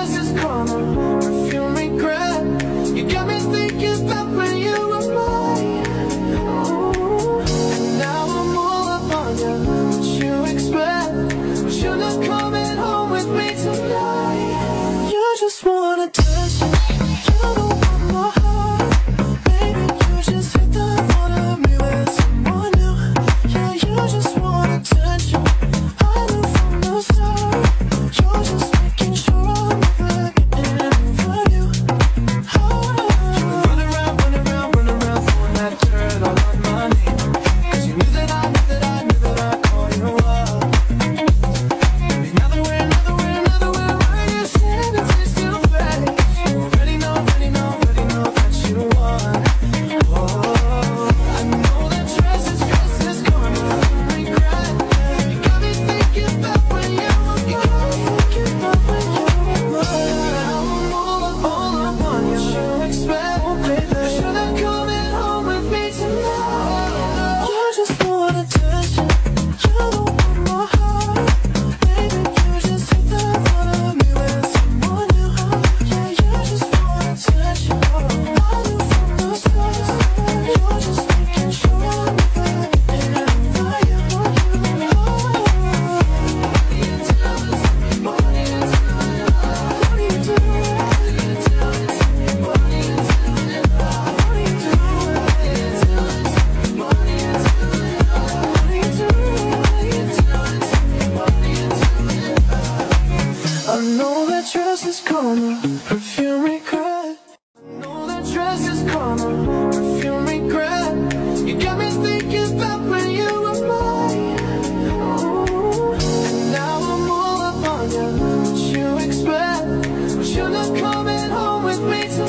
dress is karma, perfume regret. You got me thinking about when you were mine. Ooh. And now I'm all up on you. What you expect? But you're not coming home with me tonight. You just wanna touch me. You don't want my heart. Baby, you just hit the thought of me with someone new. Yeah, you just wanna touch me. I knew from the start. You're just making sure I'm never getting over you. Oh, you run around, throwing that dirt all on my name. 'Cause you knew that I'd call you up. Baby, now that we're right here standing face to face, you already know that you won. Oh, I know that dress is karma, regret. You got me thinking about when you were mine. Now I'm all up on you. What you expect? You're not coming home with me tonight. You just wanna touch it. You don't want my heart. Baby, you just hit the thought of me with someone new. Yeah, you just wanna touch it. I knew from the start. You're just making sure I'm never getting over you. What do you do? I know that dress is karma, perfume regret. I know that dress is karma, perfume regret. You got me thinking about when you were mine. Ooh. And now I'm all up on you. What you expect? But you're not coming home with me tonight.